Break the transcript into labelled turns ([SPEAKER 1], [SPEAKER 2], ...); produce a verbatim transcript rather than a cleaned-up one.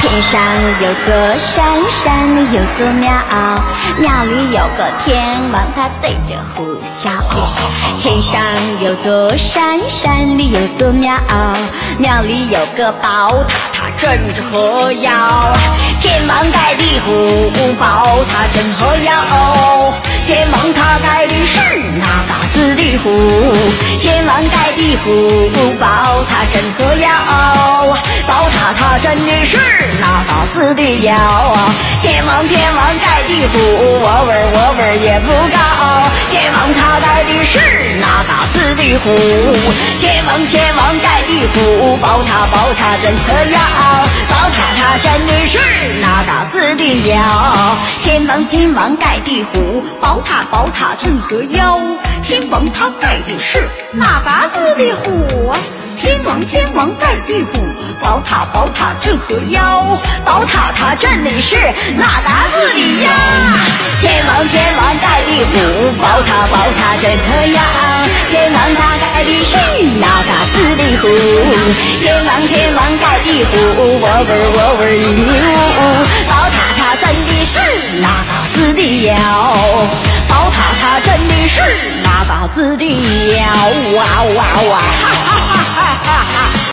[SPEAKER 1] 天上有座山，山里有座庙，庙里有个天王，他对着虎啸。天上有座山，山里有座庙，庙里有个宝塔，它镇着河妖。天王盖地虎，宝塔镇河妖。天王他盖的是那大字的虎，天王盖地虎，宝塔镇河妖。宝塔它镇的是那大字的妖。天王天王盖地虎，我味儿我味儿也不高。天王他盖的是那大字的虎，天王天王盖地虎，宝塔宝塔镇河妖。宝塔它镇的是那大字的妖。天王天王盖地虎，宝塔宝塔镇河妖。天王他盖的是那大字的虎，天王天王盖地虎，宝塔宝塔镇河妖。宝塔它镇的是那大字的妖。天王天王盖地虎，宝塔宝塔镇河妖。天王他盖的是那大字的虎，天王天王盖地虎，我味儿我味儿一呜。宝塔它镇的是那大字的妖，宝塔它镇的是那大字的妖。哇哇哇！哈哈哈哈哈哈！